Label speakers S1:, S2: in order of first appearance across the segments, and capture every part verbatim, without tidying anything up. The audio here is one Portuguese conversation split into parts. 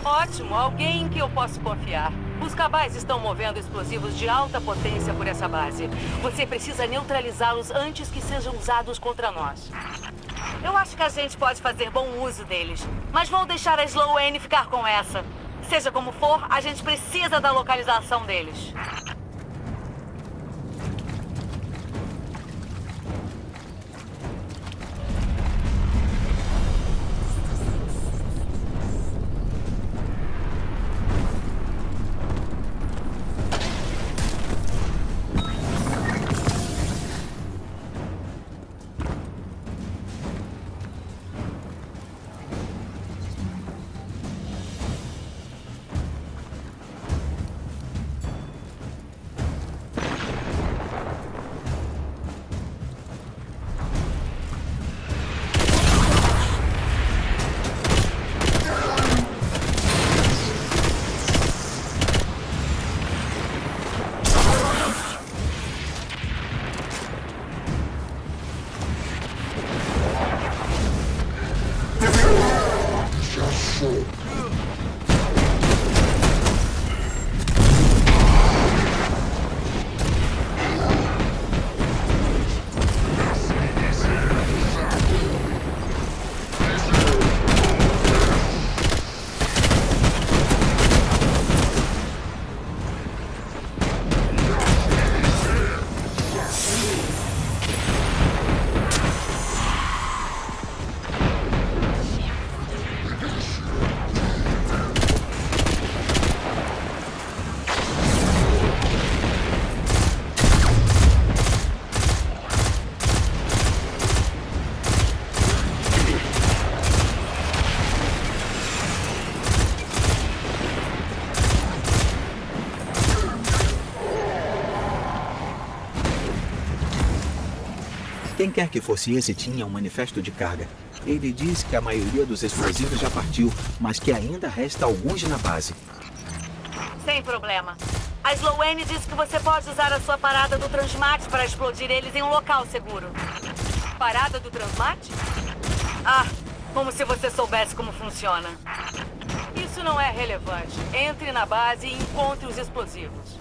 S1: Ótimo, alguém em que eu posso confiar. Os cabais estão movendo explosivos de alta potência por essa base. Você precisa neutralizá-los antes que sejam usados contra nós. Eu acho que a gente pode fazer bom uso deles, mas vou deixar a Sloane ficar com essa. Seja como for, a gente precisa da localização deles.
S2: Quem quer que fosse esse tinha um manifesto de carga. Ele diz que a maioria dos explosivos já partiu, mas que ainda resta alguns na base.
S1: Sem problema. A Sloane disse que você pode usar a sua parada do Transmate para explodir eles em um local seguro. Parada do Transmate? Ah, como se você soubesse como funciona. Isso não é relevante. Entre na base e encontre os explosivos.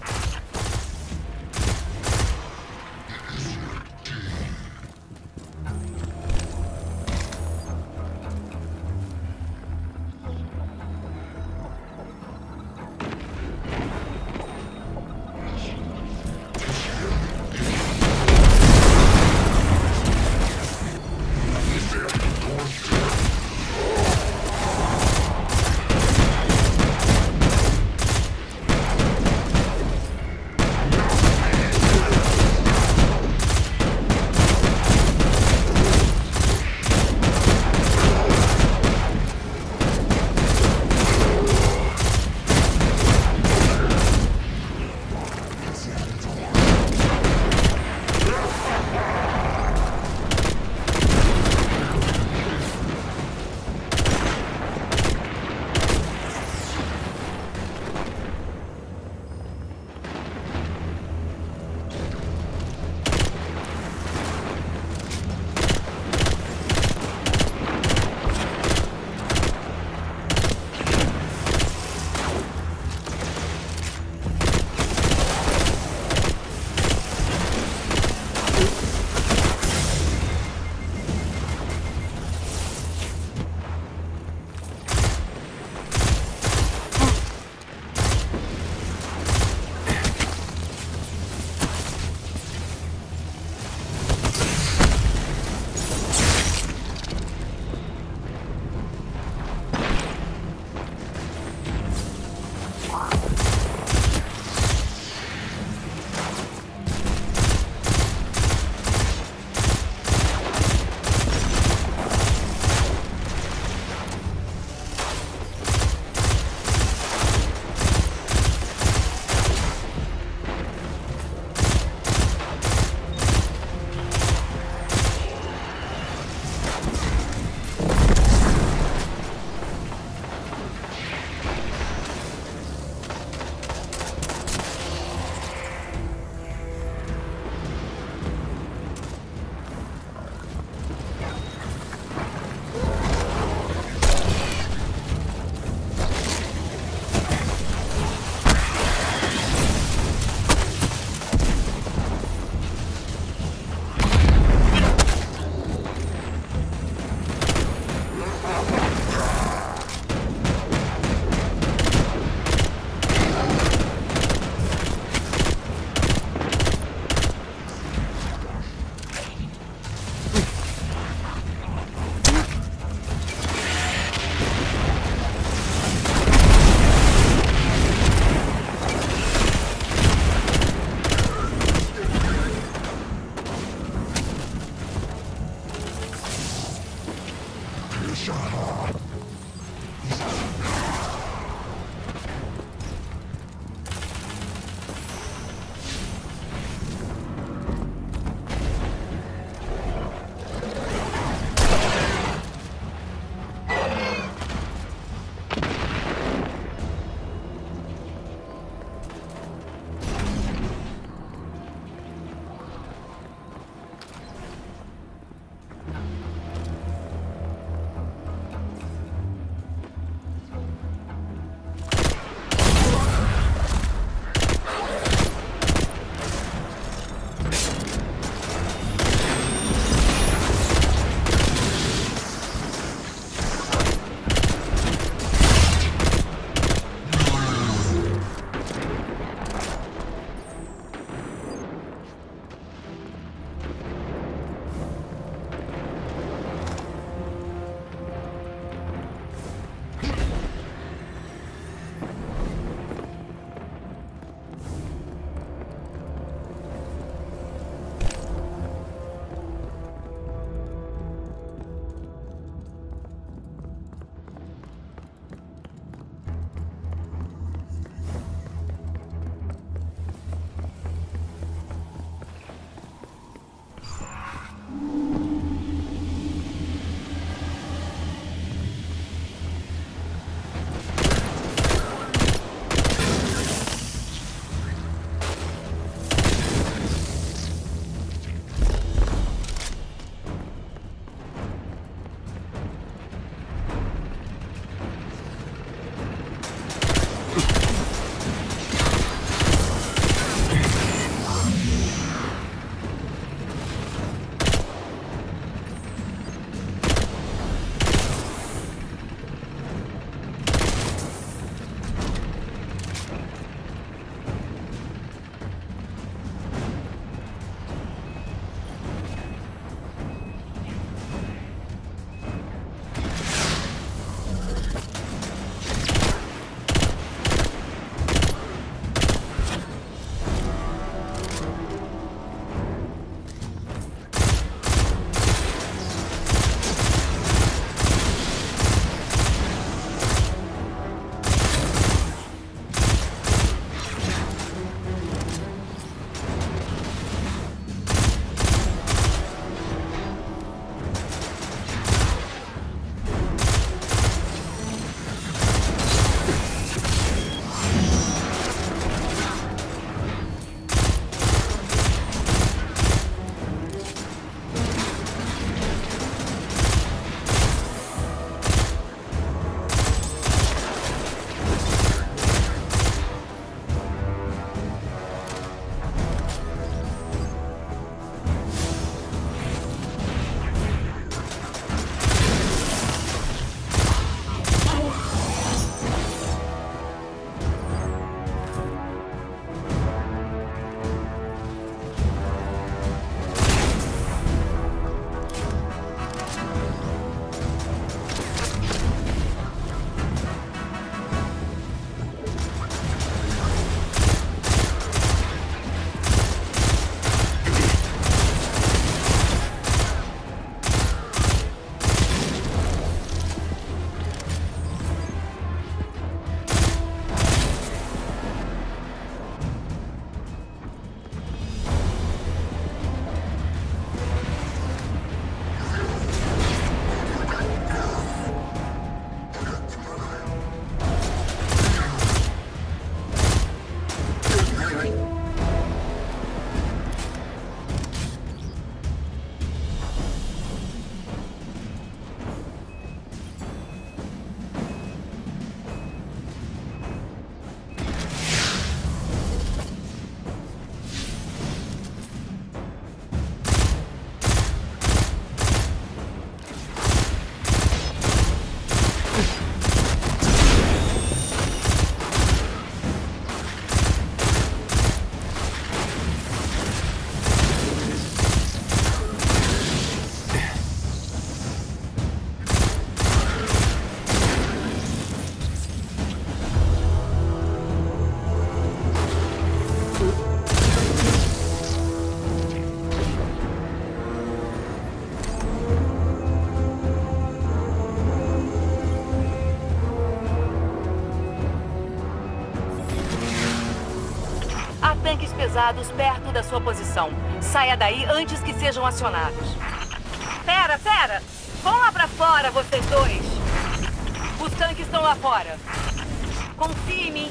S1: pesados perto da sua posição. Saia daí antes que sejam acionados. Pera, pera! Vão lá pra fora, vocês dois! Os tanques estão lá fora. Confie em mim.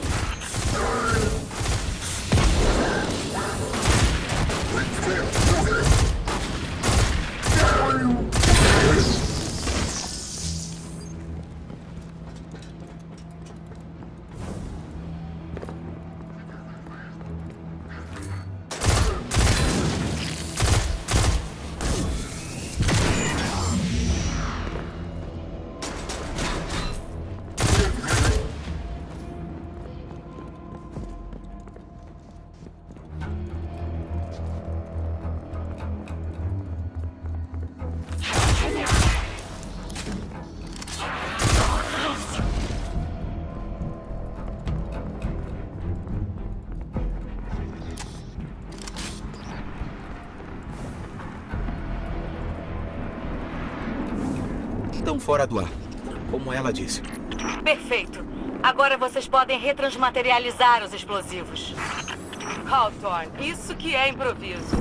S2: Estão fora do ar, como ela disse.
S1: Perfeito. Agora vocês podem retransmaterializar os explosivos. Hawthorne, isso que é improviso.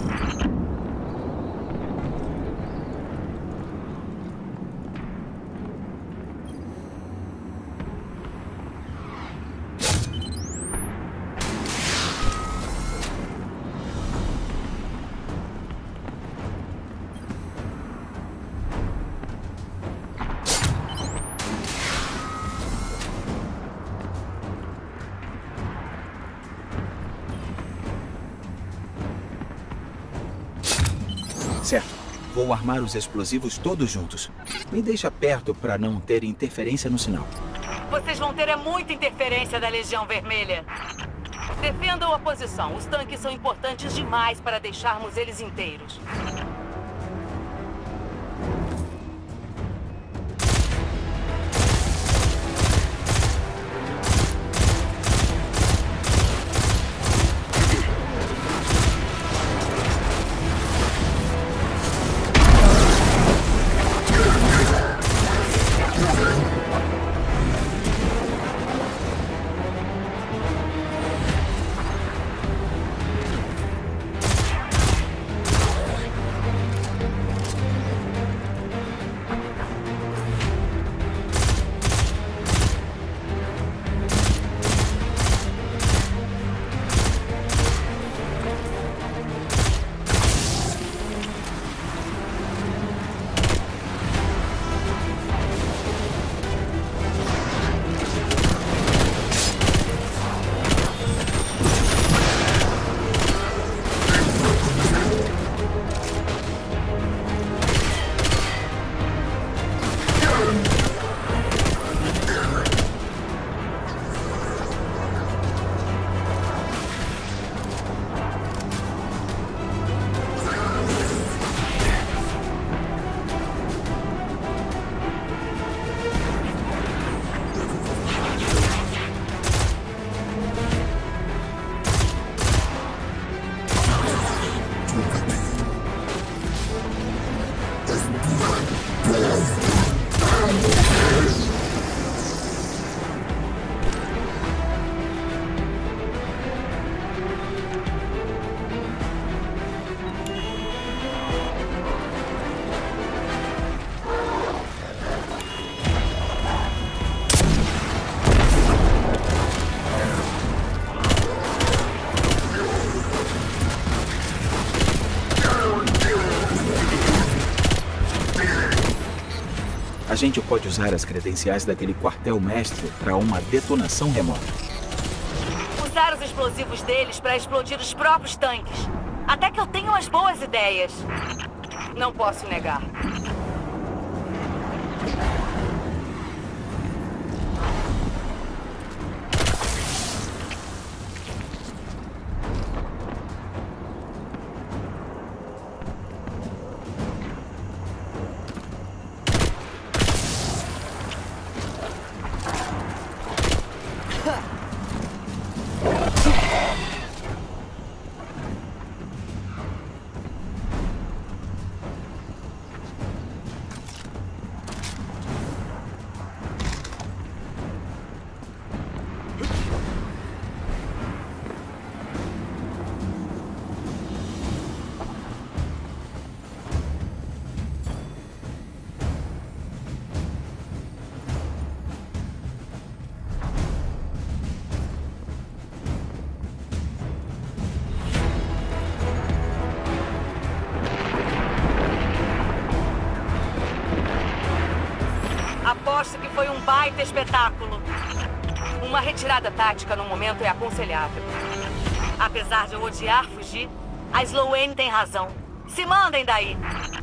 S2: Certo. Vou armar os explosivos todos juntos. Me deixa perto para não ter interferência no sinal.
S1: Vocês vão ter é muita interferência da Legião Vermelha. Defendam a posição. Os tanques são importantes demais para deixarmos eles inteiros.
S2: A gente pode usar as credenciais daquele quartel-mestre para uma detonação remota.
S1: Usar os explosivos deles para explodir os próprios tanques. Até que eu tenho umas boas ideias. Não posso negar. baita espetáculo. Uma retirada tática no momento é aconselhável. Apesar de eu odiar fugir, a Sloane tem razão. Se mandem daí!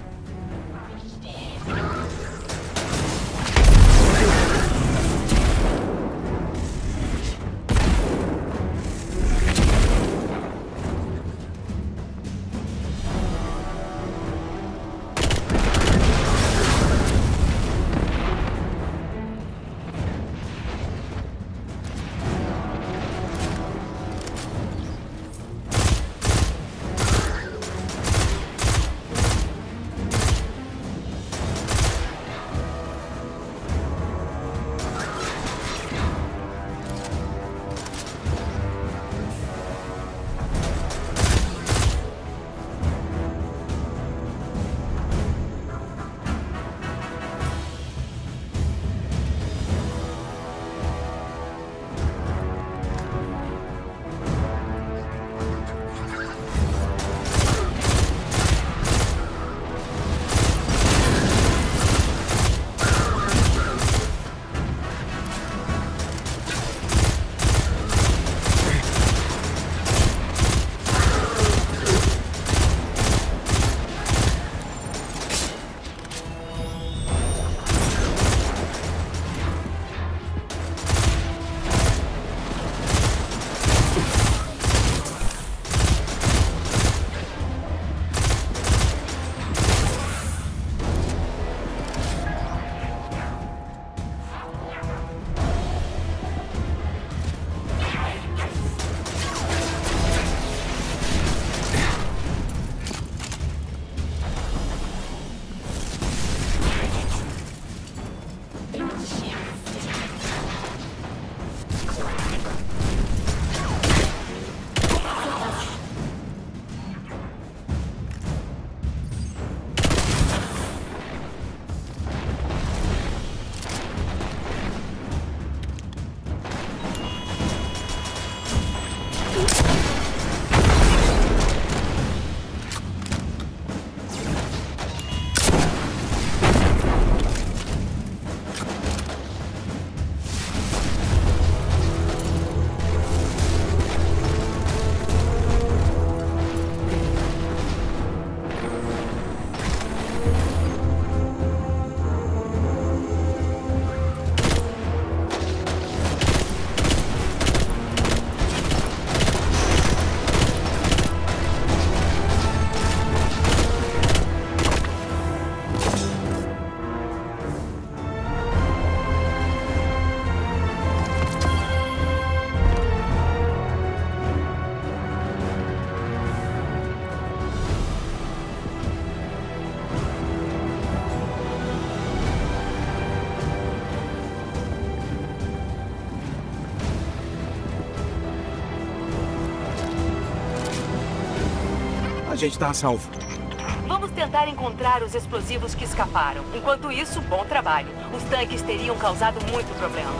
S2: A gente tá a salvo.
S1: Vamos tentar encontrar os explosivos que escaparam. Enquanto isso, bom trabalho. Os tanques teriam causado muito problema.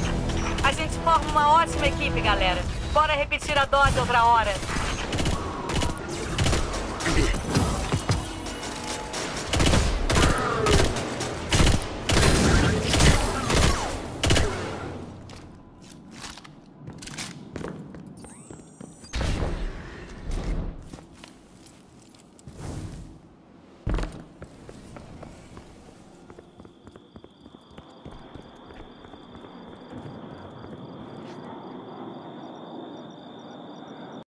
S1: A gente forma uma ótima equipe, galera. Bora repetir a dose outra hora.